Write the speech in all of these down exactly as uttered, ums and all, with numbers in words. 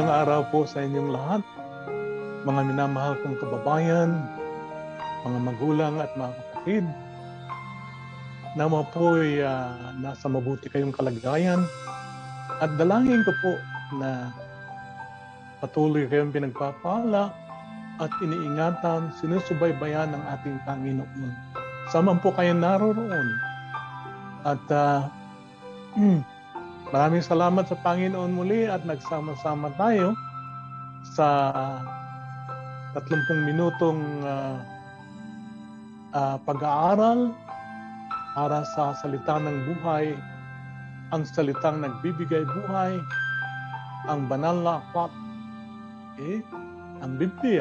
Magandang araw po sa inyong lahat, mga minamahal kong kababayan, mga magulang at mga kapatid. Nawa po'y uh, nasa mabuti kayong kalagayan at dalangin ko po na patuloy kayong pinagpapala at iniingatan, sinusubaybayan ng ating Panginoon. Saan po kayo naroroon. At uh, maraming salamat sa Panginoon muli at nagsama-sama tayo sa tatlumpung minutong uh, uh, pag-aaral para sa salita ng buhay, ang salitang nagbibigay buhay, ang banal na aklat, eh, ang Biblia.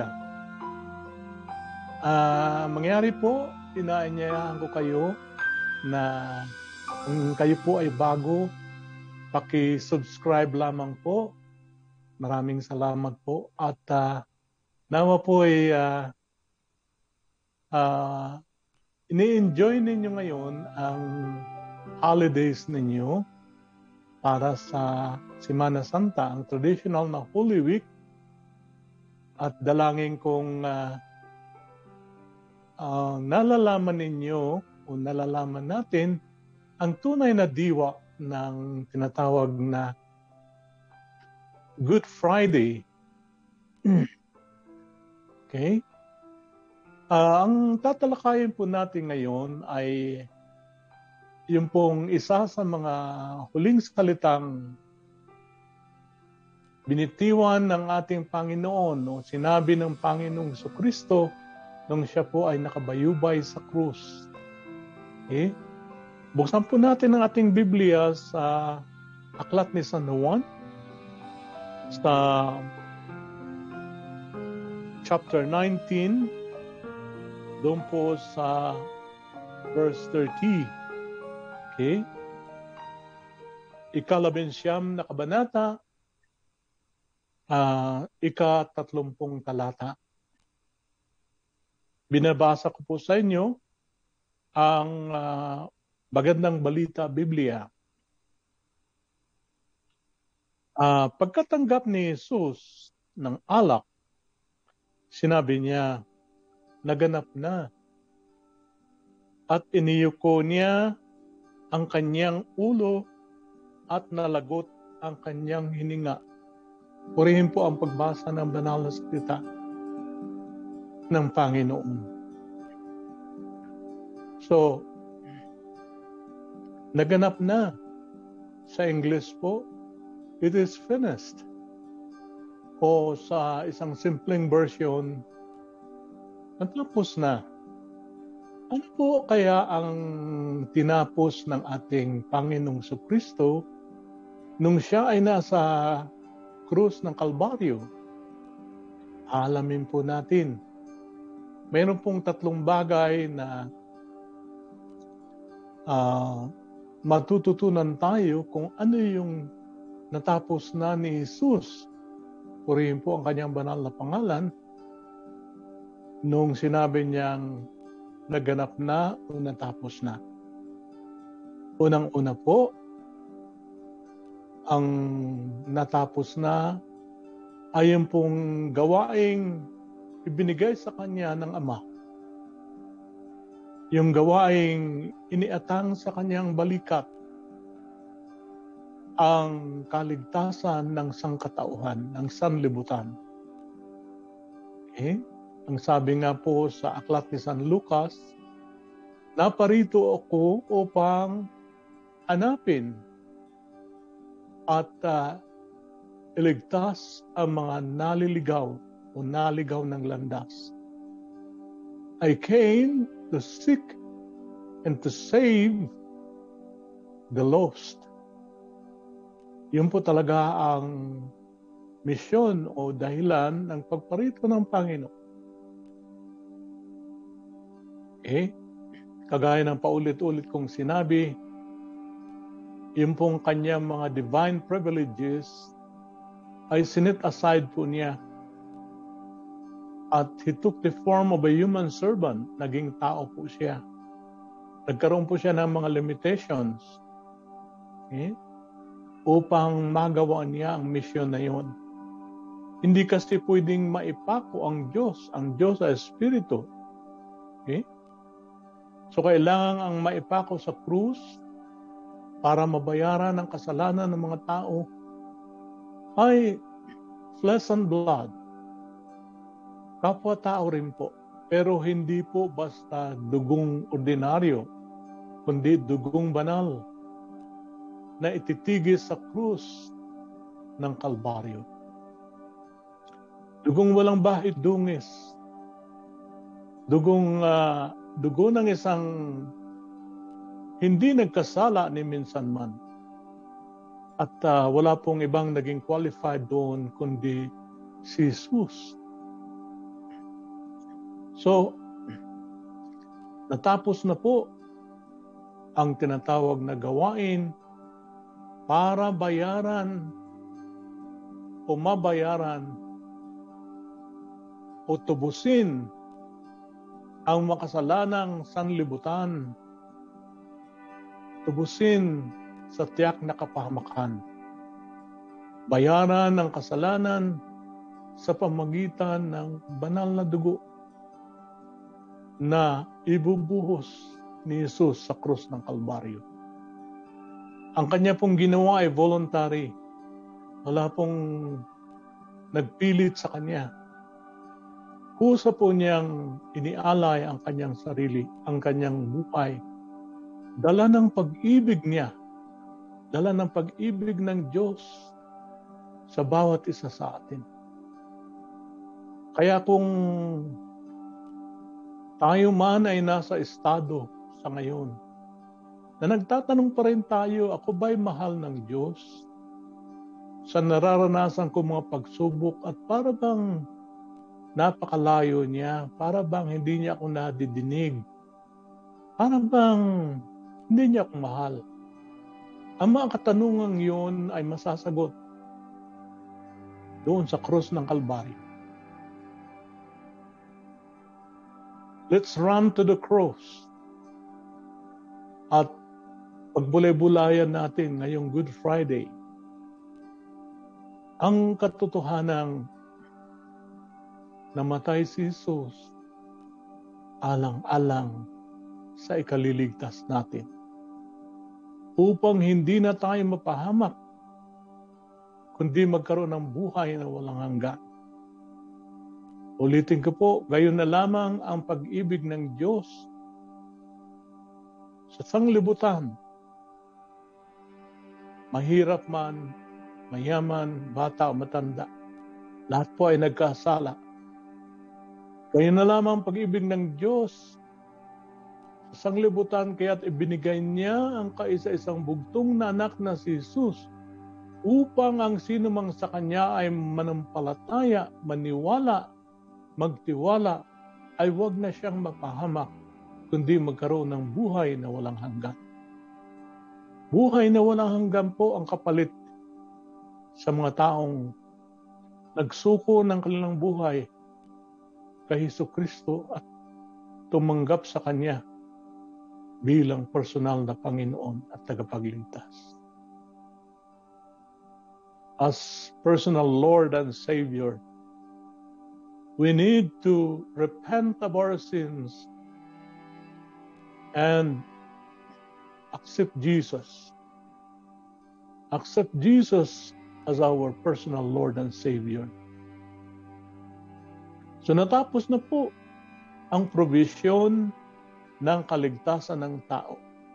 Uh, mangyari po, inaanyayahan ko kayo na kung kayo po ay bago, paki-subscribe lamang po. Maraming salamat po. At uh, nawa po ay uh, uh, ini-enjoy ninyo ngayon ang holidays ninyo para sa Semana Santa, ang traditional na Holy Week. At dalangin kong uh, uh, nalalaman ninyo o nalalaman natin ang tunay na diwa ng tinatawag na Good Friday. Okay? Uh, ang tatalakayin po natin ngayon ay yung pong isa sa mga huling salitang binitiwan ng ating Panginoon o sinabi ng Panginoong Jesucristo nung siya po ay nakabayubay sa krus. Okay? Buksan po natin ang ating Biblia sa Aklat ni San Juan sa chapter nineteen, doon po sa verse thirty. Okay? Ikalabinsyam na kabanata, uh, ika-tatlumpung talata. Binabasa ko po sa inyo ang uh, Magandang Balita Biblia. Uh, pagkatanggap ni Jesus ng alak, sinabi niya, naganap na. At iniyuko niya ang kanyang ulo at nalagot ang kanyang hininga. Purihin po ang pagbasa ng banal na salita ng Panginoon. So, naganap na. Sa English po, it is finished. O sa isang simpleng version, natapos na. Ano po kaya ang tinapos ng ating Panginoong Jesucristo nung siya ay nasa krus ng Kalbaryo? Alamin po natin. Mayroon pong tatlong bagay na uh, matututunan tayo kung ano yung natapos na ni Jesus. Purihin po ang kanyang banal na pangalan nung sinabi niyang naganap na o natapos na. Unang-una po, ang natapos na ay yung pong gawaing ibinigay sa kanya ng Ama. Yung gawaing iniatang sa kanyang balikat, ang kaligtasan ng sangkatauhan, ng sanlibutan. Okay? Ang sabi nga po sa Aklat ni San Lucas, naparito ako upang hanapin at uh, iligtas ang mga naliligaw o naligaw ng landas. I came to seek and to save the lost. Yun po talaga ang misyon o dahilan ng pagparito ng Panginoon. Eh, kagaya ng paulit-ulit kong sinabi, yung pong kanyang mga divine privileges ay sinit aside po niya. At he took the form of a human servant. Naging tao po siya. Nagkaroon po siya ng mga limitations. Okay? Upang magawa niya ang misyon na yun. Hindi kasi pwedeng maipako ang Diyos. Ang Diyos ay Espiritu. Okay? So kailangan ang maipako sa krus para mabayaran ang kasalanan ng mga tao ay flesh and blood. Kapwa-tao rin po. Pero hindi po basta dugong ordinaryo, kundi dugong banal na ititigis sa krus ng Kalbaryo. Dugong walang bahid dungis. Dugong uh, dugo ng isang hindi nagkasala ni minsan man. At uh, wala pong ibang naging qualified doon kundi si Jesus. So, natapos na po ang tinatawag na gawain para bayaran o mabayaran o tubusin ang makasalanang sanlibutan, tubusin sa tiyak na kapahamakan, bayaran ang kasalanan sa pamagitan ng banal na dugo na ibubuhos ni Jesus sa krus ng Kalbaryo. Ang kanya pong ginawa ay voluntary. Wala pong nagpilit sa kanya. Kusa po niyang inialay ang kanyang sarili, ang kanyang buhay. Dala ng pag-ibig niya, dala ng pag-ibig ng Diyos sa bawat isa sa atin. Kaya kung tayo man ay nasa estado sa ngayon, na nagtatanong pa rin tayo, ako ba'y mahal ng Diyos? Sa nararanasan ko mga pagsubok at para bang napakalayo niya, para bang hindi niya ako nadidinig, para bang hindi niya ako mahal. Ang mga katanungang yun ay masasagot doon sa krus ng Kalbaryo. Let's run to the cross. At pagbulay-bulayan natin ngayong Good Friday ang katotohanang namatay si Jesus alang-alang sa ikaliligtas natin upang hindi na tayo mapahamak kundi magkaroon ng buhay na walang hanggan. Ulitin ko po, gayon na lamang ang pag-ibig ng Diyos sa sanglibutan. Mahirap man, mayaman, bata o matanda, lahat po ay nagkasala. Kaya na lamang pag-ibig ng Diyos sa sanglibutan, kaya't ibinigay niya ang kaisa-isang bugtong na anak na si Jesus upang ang sino mang sa Kanya ay manampalataya, maniwala, magtiwala, ay wag na siyang mapahamak, kundi magkaroon ng buhay na walang hanggan. Buhay na walang hanggan po ang kapalit sa mga taong nagsuko ng kanilang buhay kay Jesucristo at tumanggap sa Kanya bilang personal na Panginoon at tagapagligtas. As personal Lord and Savior, we need to repent of our sins and accept Jesus. Accept Jesus as our personal Lord and Savior. So natapos na po ang provision ng kaligtasan ng tao.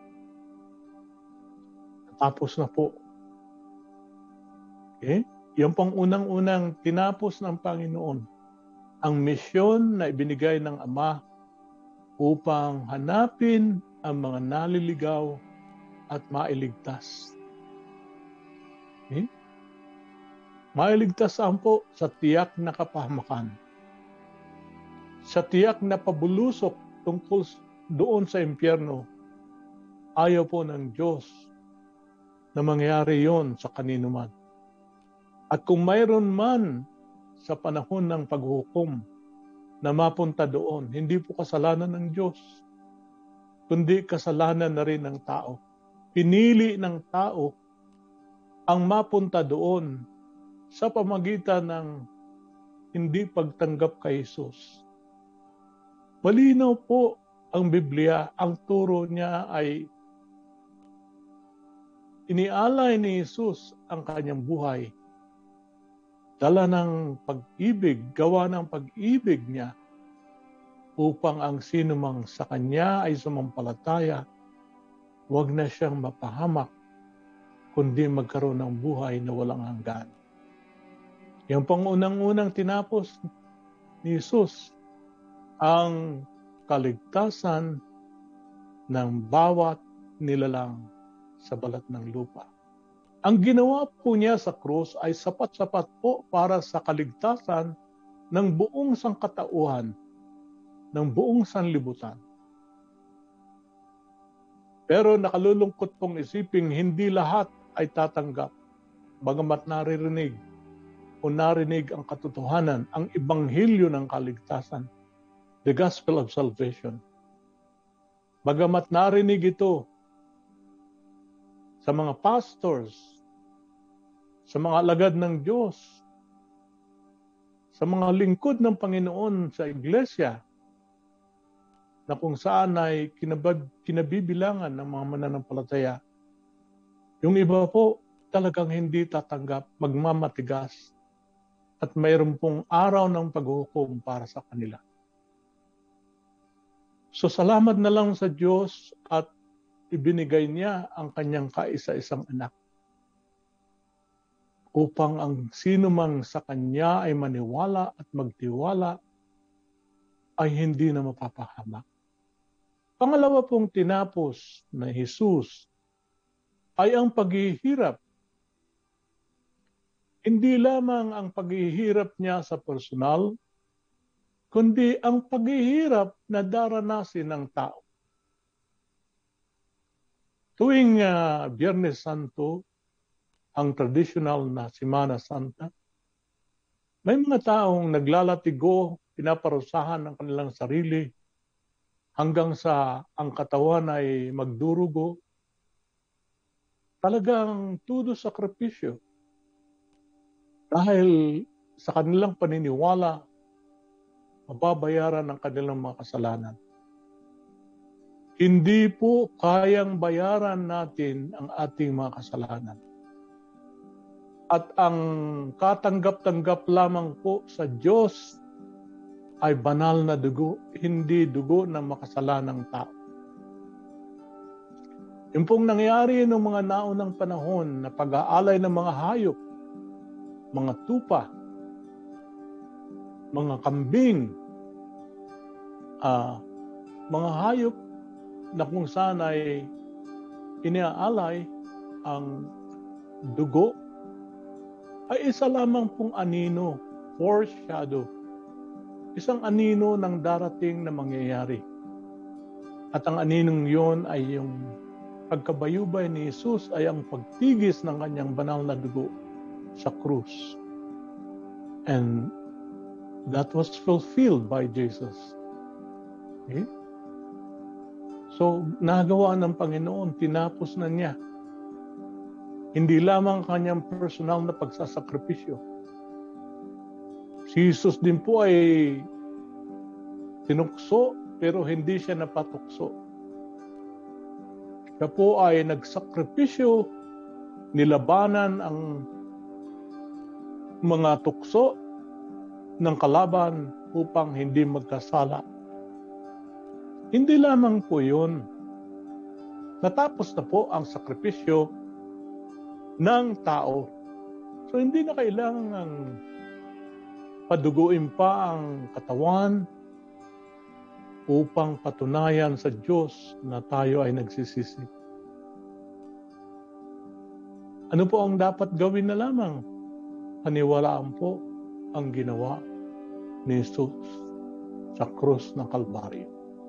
Natapos na po. Okay? Yan pong unang-unang tinapos ng Panginoon. Ang misyon na ibinigay ng Ama upang hanapin ang mga naliligaw at mailigtas. Okay? Mailigtas saan po? Sa tiyak na kapahamakan. Sa tiyak na pabulusok tungkol doon sa impyerno. Ayaw po ng Diyos na mangyari yon sa kanino man. At kung mayroon man sa panahon ng paghukom na mapunta doon, hindi po kasalanan ng Diyos, kundi kasalanan na rin ng tao. Pinili ng tao ang mapunta doon sa pamagitan ng hindi pagtanggap kay Jesus. Malinaw po ang Biblia, ang turo niya ay inialay ni Jesus ang kanyang buhay. Dala ng pag-ibig, gawa ng pag-ibig niya upang ang sinumang sa kanya ay sumampalataya, huwag na siyang mapahamak, kundi magkaroon ng buhay na walang hanggan. Yung pangunang-unang tinapos ni Jesus ang kaligtasan ng bawat nilalang sa balat ng lupa. Ang ginawa po niya sa krus ay sapat-sapat po para sa kaligtasan ng buong sangkatauhan, ng buong sanlibutan. Pero nakalulungkot pong isiping hindi lahat ay tatanggap, bagamat naririnig o narinig ang katotohanan, ang ebanghelyo ng kaligtasan, the gospel of salvation. Bagamat narinig ito sa mga pastors, sa mga alagad ng Diyos, sa mga lingkod ng Panginoon sa iglesia, na kung saan ay kinabab, kinabibilangan ng mga mananampalataya, yung iba po talagang hindi tatanggap, magmamatigas, at mayroon pong araw ng paghuhukom para sa kanila. So salamat na lang sa Diyos at ibinigay niya ang kanyang kaisa-isang anak upang ang sino mang sa kanya ay maniwala at magtiwala ay hindi na mapapahamak. Pangalawa pong tinapos na Jesus ay ang paghihirap. Hindi lamang ang paghihirap niya sa personal, kundi ang paghihirap na daranasin ng tao. Tuwing uh, Biyernes Santo, ang traditional na Semana Santa, may mga taong naglalatigo, pinaparusahan ng kanilang sarili hanggang sa ang katawan ay magdurugo. Talagang tudo sakripisyo. Dahil sa kanilang paniniwala, mababayaran ang kanilang mga kasalanan. Hindi po kayang bayaran natin ang ating mga kasalanan. At ang katanggap-tanggap lamang po sa Diyos ay banal na dugo, hindi dugo ng makasalanang tao. Yung pong nangyari noong mga naunang panahon na pag-aalay ng mga hayop, mga tupa, mga kambing, uh, mga hayop na kung saan ay iniaalay ang dugo, ay isa lamang pong anino, foreshadow, isang anino ng darating na mangyayari. At ang aninong yon ay yung pagkabayubay ni Jesus ay ang pagtigis ng kanyang banal na dugo sa krus. And that was fulfilled by Jesus. Okay? So, nagawa ng Panginoon, tinapos na niya. Hindi lamang kanyang personal na pagsasakripisyo. Si Jesus din po ay tinukso, pero hindi siya napatukso. Siya po ay nagsakripisyo, nilabanan ang mga tukso ng kalaban upang hindi magkasala. Hindi lamang po yun. Natapos na po ang sakripisyo ng tao. So hindi na kailangang paduguin pa ang katawan upang patunayan sa Diyos na tayo ay nagsisisi. Ano po ang dapat gawin na lamang? Paniwalaan po ang ginawa ni Jesus sa krus ng Kalbaryo.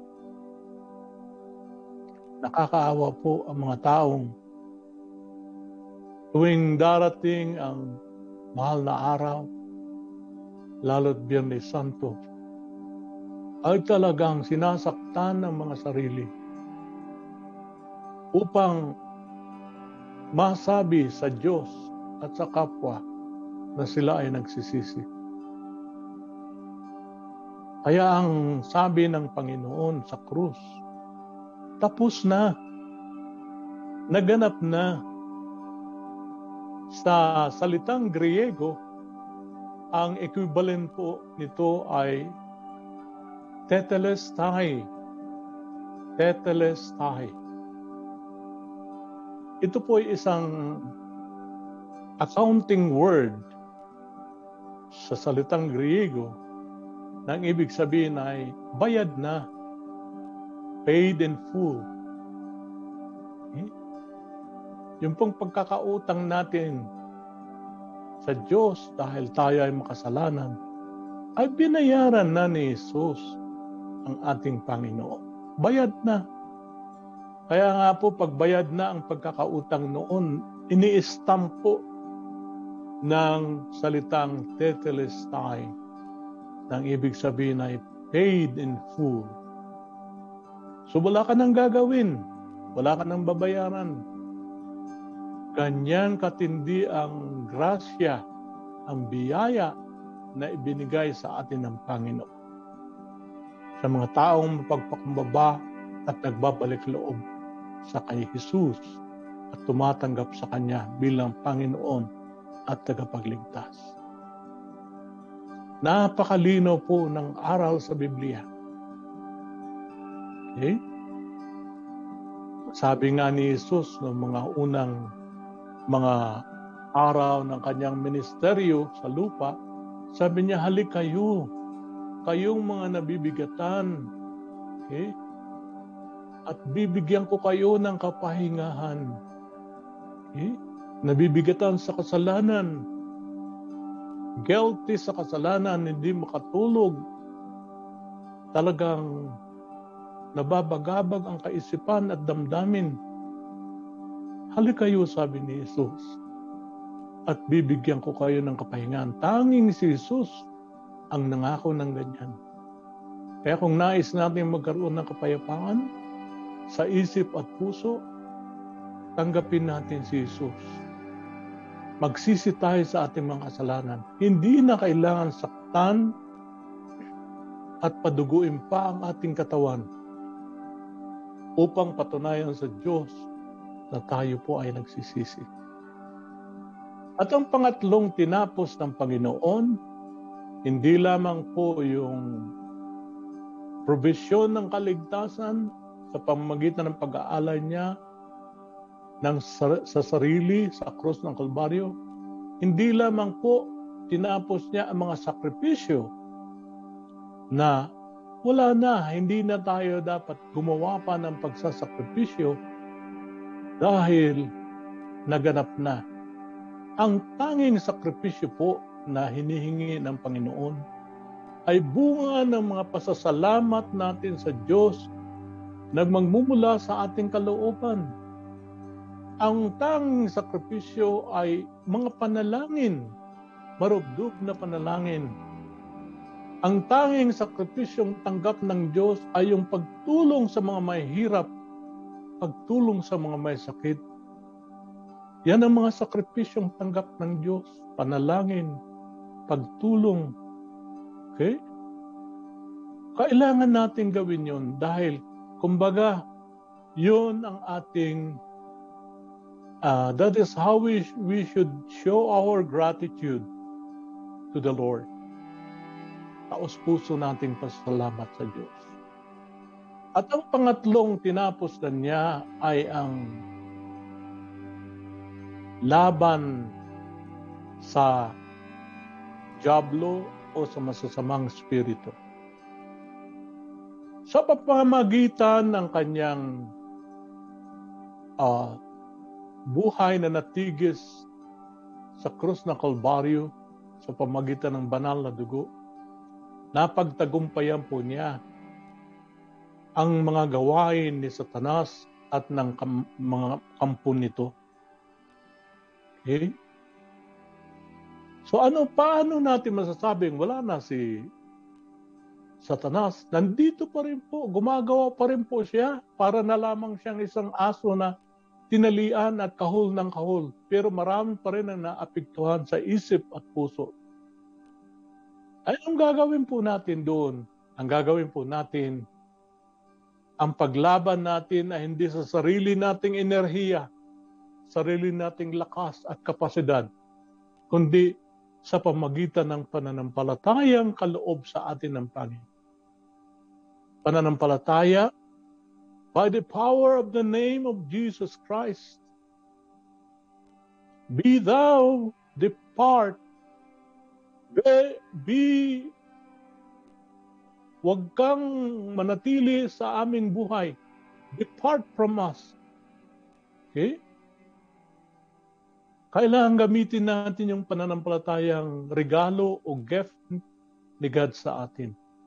Nakakaawa po ang mga taong tuwing darating ang mahal na araw, lalo't Biyernes Santo, ay talagang sinasaktan ng mga sarili upang masabi sa Diyos at sa kapwa na sila ay nagsisisi. Kaya ang sabi ng Panginoon sa krus, tapos na, naganap na. Sa salitang Griego, ang equivalent po nito ay tetelestai. Tetelestai. Ito po ay isang accounting word sa salitang Griego na ang ibig sabihin ay bayad na, paid in full. Okay? Yung pong pagkakautang natin sa Diyos dahil tayo ay makasalanan, ay binayaran na ni Jesus ang ating Panginoon. Bayad na. Kaya nga po, pagbayad na ang pagkakautang noon, ini-stamp po ng salitang tetelestai. Nang ibig sabihin ay paid in full. So wala ka nang gagawin. Wala ka nang babayaran. Ganyan katindi ang grasya, ang biyaya na ibinigay sa atin ng Panginoon. Sa mga taong mapagpakumbaba at nagbabalik loob sa kay Jesus at tumatanggap sa Kanya bilang Panginoon at tagapagligtas. Napakalino po ng aral sa Biblia. Okay? Sabi nga ni Jesus noong mga unang mga araw ng kanyang ministeryo sa lupa, sabi niya, halik kayo, kayong mga nabibigatan, okay? At bibigyan ko kayo ng kapahingahan. Okay? Nabibigatan sa kasalanan, guilty sa kasalanan, hindi makatulog, talagang nababagabag ang kaisipan at damdamin. Halik kayo, sabi ni Jesus, at bibigyan ko kayo ng kapahingahan. Tanging si Jesus ang nangako ng ganyan. Kaya kung nais natin magkaroon ng kapayapaan sa isip at puso, tanggapin natin si Jesus. Magsisi tayo sa ating mga kasalanan. Hindi na kailangan saktan at paduguin pa ang ating katawan upang patunayan sa Diyos na tayo po ay nagsisisi. At ang pangatlong tinapos ng Panginoon, hindi lamang po yung provision ng kaligtasan sa pamamagitan ng pag-aalay niya ng sa, sa sarili sa krus ng Kalbaryo, hindi lamang po tinapos niya ang mga sakripisyo na wala na, hindi na tayo dapat gumawa pa ng pagsasakripisyo dahil naganap na. Ang tanging sakripisyo po na hinihingi ng Panginoon ay bunga ng mga pasasalamat natin sa Diyos na magmumula sa ating kalooban. Ang tanging sakripisyo ay mga panalangin, marubdob na panalangin. Ang tanging sakripisyong tanggap ng Diyos ay yung pagtulong sa mga may hirap, pagtulong sa mga may sakit. Yan ang mga sakripisyong tanggap ng Diyos, panalangin, pagtulong. Okay? Kailangan natin gawin yun dahil, kumbaga, yun ang ating, uh, that is how we, we should show our gratitude to the Lord. Taos puso nating pasalamat sa Diyos. At ang pangatlong tinapos na niya ay ang laban sa diablo o sa masasamang spirito. Sa pamamagitan ng kanyang uh, buhay na natigis sa krus ng Kalbaryo, sa pamamagitan ng banal na dugo, napagtagumpayan po niya ang mga gawain ni Satanas at ng kam- mga kampo nito. Okay? So ano, paano natin masasabing wala na si Satanas? Nandito pa rin po, gumagawa pa rin po siya, para na lamang siyang isang aso na tinalian at kahul ng kahul. Pero marami pa rin ang naapektuhan sa isip at puso. Ay, anong gagawin po natin doon? ang gagawin po natin, ang paglaban natin ay hindi sa sarili nating enerhiya, sarili nating lakas at kapasidad, kundi sa pamagitan ng pananampalatayang kaloob sa atin ng Panginoon. Pananampalataya by the power of the name of Jesus Christ. Be thou depart. Be, be Huwag kang manatili sa aming buhay. Depart from us. Okay? Kailangan gamitin natin yung pananampalatayang regalo o gift ni God sa atin.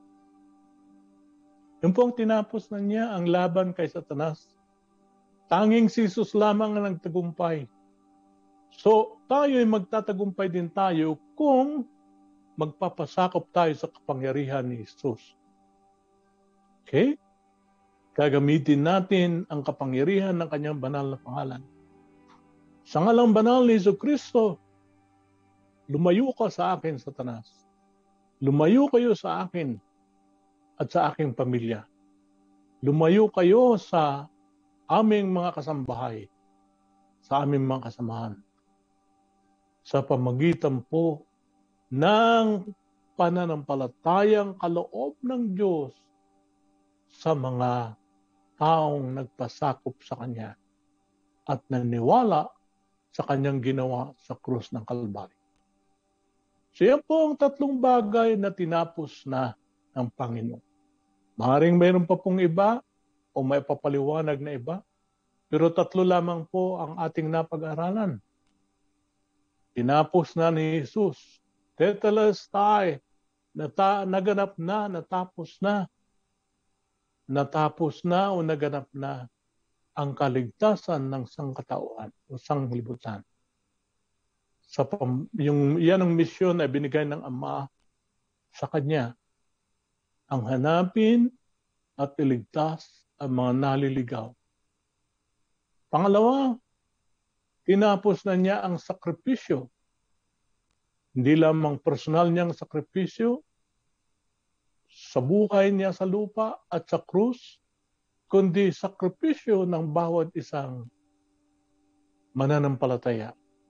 Yung po ang tinapos na niya ang laban kay Satanas. Tanging si Jesus lamang ang nagtagumpay. So, tayo ay magtatagumpay din tayo kung magpapasakop tayo sa kapangyarihan ni Jesus. Okay? Gagamitin natin ang kapangyarihan ng kanyang banal na pangalan. Sa ngalang banal ni Jesucristo, lumayo ka sa akin, Satanas. Lumayo kayo sa akin at sa aking pamilya. Lumayo kayo sa aming mga kasambahay, sa aming mga kasamahan. Sa pamagitan po ng pananampalatayang kaloob ng Diyos sa mga taong nagpasakop sa Kanya at naniwala sa Kanyang ginawa sa krus ng Kalbaryo. So yan po ang tatlong bagay na tinapos na ng Panginoon. Maaaring mayroon pa pong iba o may papaliwanag na iba, pero tatlo lamang po ang ating napag-aralan. Tinapos na ni Jesus. Tetelestai, nata, naganap na, natapos na. Natapos na o naganap na ang kaligtasan ng sangkatauhan o sanglibutan. Sa yung yan ang misyon ay binigay ng Ama sa Kanya. Ang hanapin at iligtas ang mga naliligaw. Pangalawa, tinapos na niya ang sakripisyo. Hindi lamang personal niyang sakripisyo sa buhay niya sa lupa at sa krus, kundi sakripisyo ng bawat isang mananampalataya.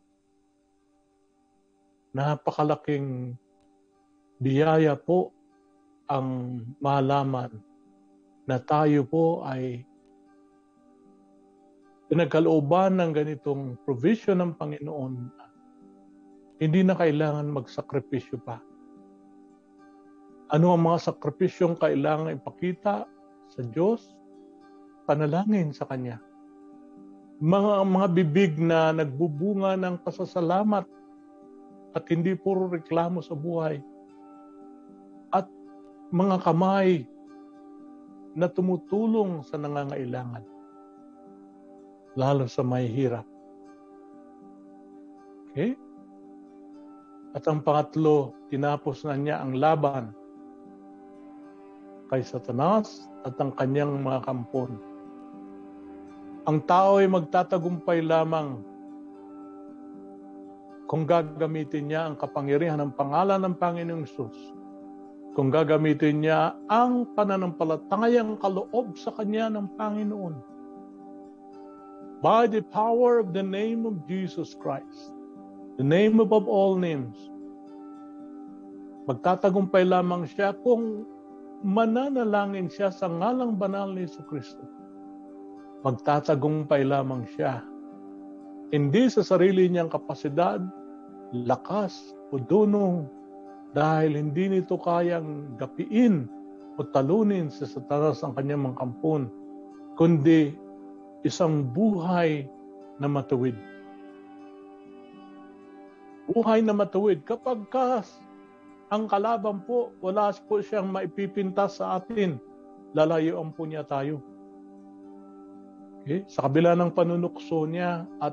Napakalaking biyaya po ang malaman na tayo po ay pinagkalooban ng ganitong provision ng Panginoon. Hindi na kailangan magsakripisyo pa. Ano ang mga sakripisyong kailangan ipakita sa Diyos? Panalangin sa Kanya. Mga, mga bibig na nagbubunga ng pasasalamat at hindi puro reklamo sa buhay. At mga kamay na tumutulong sa nangangailangan. Lalo sa may hirap. Okay? At ang pangatlo, tinapos na niya ang laban kay Satanas at ang kanyang mga kampon. Ang tao ay magtatagumpay lamang kung gagamitin niya ang kapangyarihan ng pangalan ng Panginoong Hesus. Kung gagamitin niya ang pananampalatayang kaloob sa Kanya ng Panginoon. By the power of the name of Jesus Christ, the name above all names, magtatagumpay lamang siya kung mananalangin siya sa ngalang banal ni Jesucristo. Magtatagumpay lamang siya hindi sa sarili niyang kapasidad, lakas o dunong, dahil hindi nito kayang gapiin o talunin sa Satanas ang kanyang mga kampon, kundi isang buhay na matuwid. Buhay na matuwid. Kapag kas ang kalaban po, wala po siyang maipipintas sa atin, lalayuan po niya tayo. Okay? Sa kabila ng panunukso niya at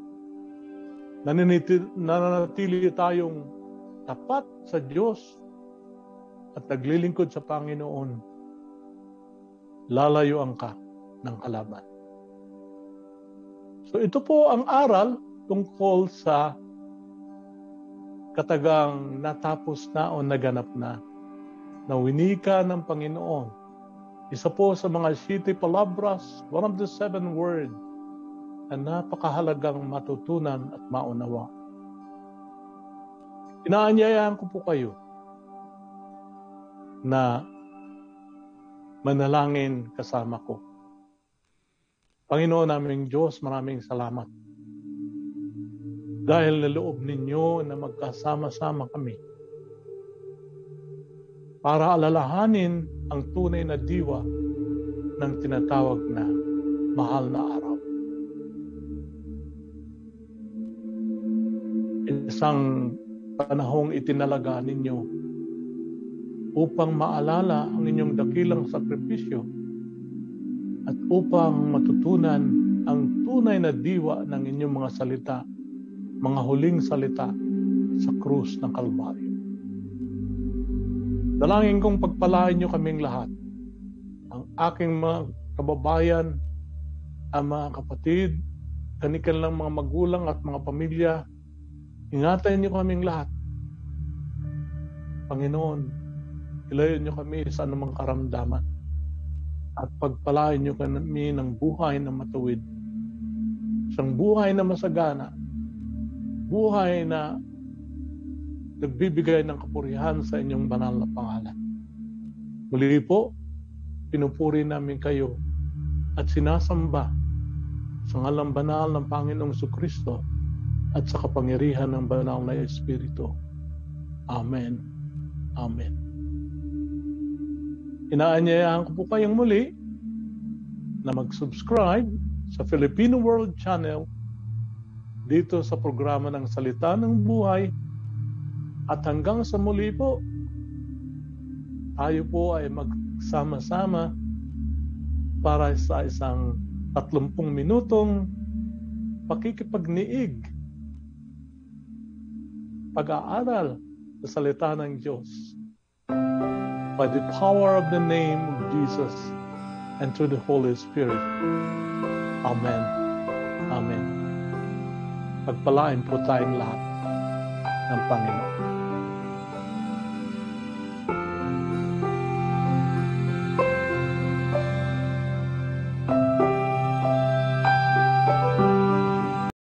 nananatili tayong tapat sa Diyos at naglilingkod sa Panginoon, lalayuan ka ng kalaban. So ito po ang aral tungkol sa katagang natapos na o naganap na. na winika ng Panginoon. Isa po sa mga siete palabras, one of the seven words, na napakahalagang matutunan at maunawa. Inaanyayahan ko po kayo na manalangin kasama ko. Panginoon naming Diyos, maraming salamat. Dahil naloob ninyo na magkasama-sama kami para alalahanin ang tunay na diwa ng tinatawag na mahal na araw. Isang panahong itinalaga ninyo upang maalala ang inyong dakilang sakripisyo at upang matutunan ang tunay na diwa ng inyong mga salita, mga huling salita sa krus ng Kalbaryo. Dalangin kong pagpalain niyo kaming lahat, ang aking mga kababayan, ang mga kapatid, kanilang mga magulang at mga pamilya. Ingatan niyo kaming lahat. Panginoon, ilayo niyo kami sa anumang karamdaman at pagpalain niyo kami ng buhay na matuwid, isang buhay na masagana, buhay na nagbibigay ng kapurihan sa inyong banal na pangalan. Muli po, pinupuri namin kayo at sinasamba sa ngalang banal ng Panginoong Jesucristo at sa kapangyarihan ng banal na Espiritu. Amen. Amen. Inaanyayahan ko po kayong muli na mag-subscribe sa Filipino World Channel dito sa programa ng Salita ng Buhay. At hanggang sa muli po, tayo po ay magsama-sama para sa isang tatlumpung minutong pakikipagniig, pag-aaral sa salita ng Diyos by the power of the name of Jesus and through the Holy Spirit. Amen. Amen. Pagpalain po tayong lahat ng Panginoon.